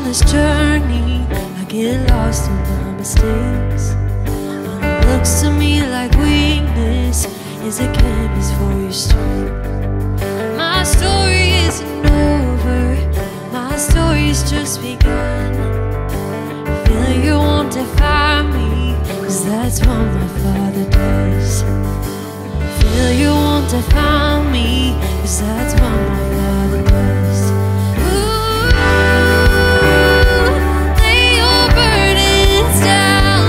this journey, I get lost in my mistakes. And it looks to me like weakness is a canvas for your strength. My story isn't over, my story's just begun. Failure won't define me, 'cause that's what my Father does. Failure won't define me, 'cause that's what my Father does. Lay your burdens down.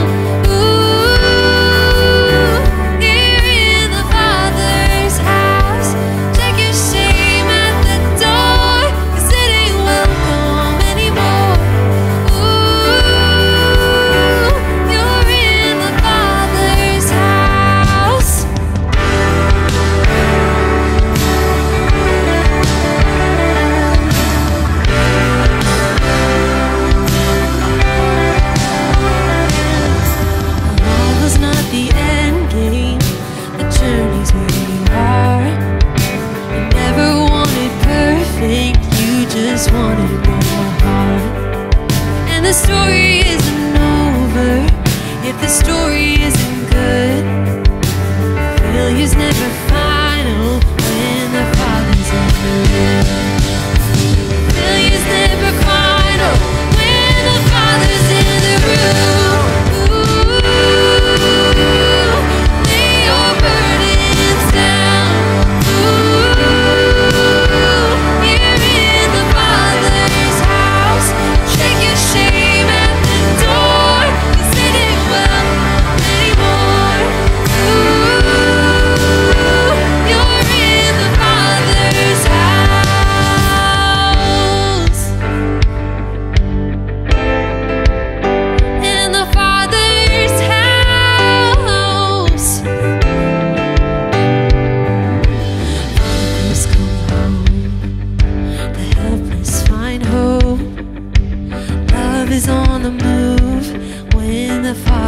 Here in the Father's house. Check your shame at the door, 'cause it ain't welcome anymore. You're in the Father's house. Love is not the end game, the journey's where you are. You never wanted perfect, you just wanted more heart. And the story isn't over if the story isn't good. Failure's never final when the Father's in the room. Failure's never final when the Father's in the room. Lay your burdens down. Here in the Father's house. Check your shame at the door, 'cause it ain't welcome anymore. You're in the Father's house. In the Father's house. Fathers come home, the helpless find hope. Love is on the move when the Father